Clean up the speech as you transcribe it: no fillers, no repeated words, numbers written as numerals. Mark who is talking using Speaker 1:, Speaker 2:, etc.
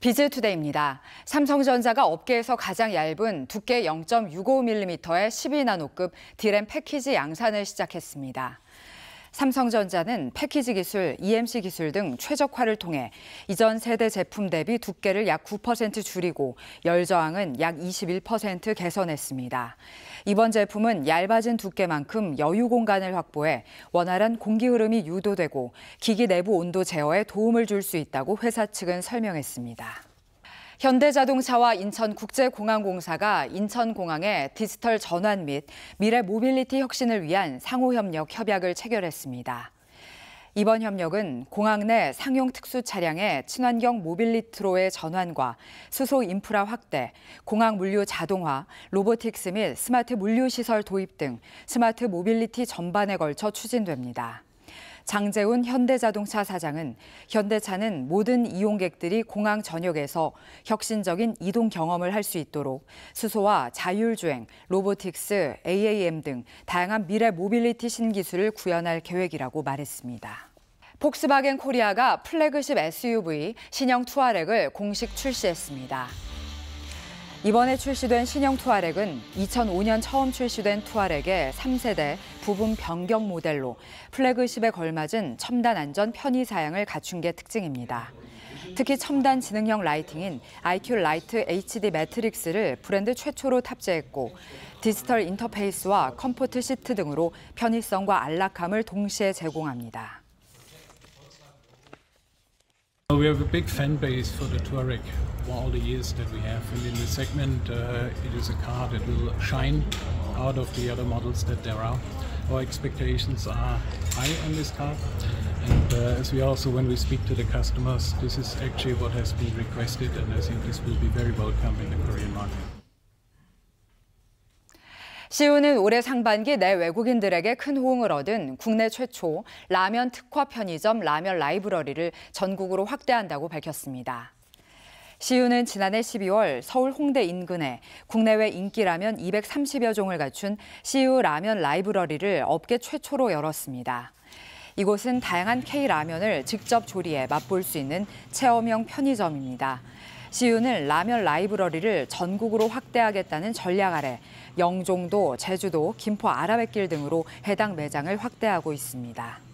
Speaker 1: 비즈투데이입니다. 삼성전자가 업계에서 가장 얇은 두께 0.65mm의 12나노급 D램 패키지 양산을 시작했습니다. 삼성전자는 패키지 기술, EMC 기술 등 최적화를 통해 이전 세대 제품 대비 두께를 약 9% 줄이고 열 저항은 약 21% 개선했습니다. 이번 제품은 얇아진 두께만큼 여유 공간을 확보해 원활한 공기 흐름이 유도되고 기기 내부 온도 제어에 도움을 줄 수 있다고 회사 측은 설명했습니다. 현대자동차와 인천국제공항공사가 인천공항의 디지털 전환 및 미래 모빌리티 혁신을 위한 상호협력 협약을 체결했습니다. 이번 협력은 공항 내 상용 특수 차량의 친환경 모빌리티로의 전환과 수소 인프라 확대, 공항 물류 자동화, 로보틱스 및 스마트 물류 시설 도입 등 스마트 모빌리티 전반에 걸쳐 추진됩니다. 장재훈 현대자동차 사장은 현대차는 모든 이용객들이 공항 전역에서 혁신적인 이동 경험을 할 수 있도록 수소와 자율주행, 로보틱스, AAM 등 다양한 미래 모빌리티 신기술을 구현할 계획이라고 말했습니다. 폭스바겐 코리아가 플래그십 SUV 신형 투아렉을 공식 출시했습니다. 이번에 출시된 신형 투아렉은 2005년 처음 출시된 투아렉의 3세대 부분 변경 모델로 플래그십에 걸맞은 첨단 안전 편의 사양을 갖춘 게 특징입니다. 특히 첨단 지능형 라이팅인 IQ 라이트 HD 매트릭스를 브랜드 최초로 탑재했고 디지털 인터페이스와 컴포트 시트 등으로 편의성과 안락함을 동시에 제공합니다.
Speaker 2: We have a big fan base for the Touareg for all the years that we have, and in the segment it is a car that will shine out of the other models that there are. Our expectations are high on this car, and as we also, when we speak to the customers, this is actually what has been requested, and I think this will be very welcome in the Korean market.
Speaker 1: CU는 올해 상반기 내 외국인들에게 큰 호응을 얻은 국내 최초 라면 특화 편의점 라면 라이브러리를 전국으로 확대한다고 밝혔습니다. CU는 지난해 12월 서울 홍대 인근에 국내외 인기 라면 230여 종을 갖춘 CU 라면 라이브러리를 업계 최초로 열었습니다. 이곳은 다양한 K라면을 직접 조리해 맛볼 수 있는 체험형 편의점입니다. CU는 라면 라이브러리를 전국으로 확대하겠다는 전략 아래 영종도, 제주도, 김포 아라뱃길 등으로 해당 매장을 확대하고 있습니다.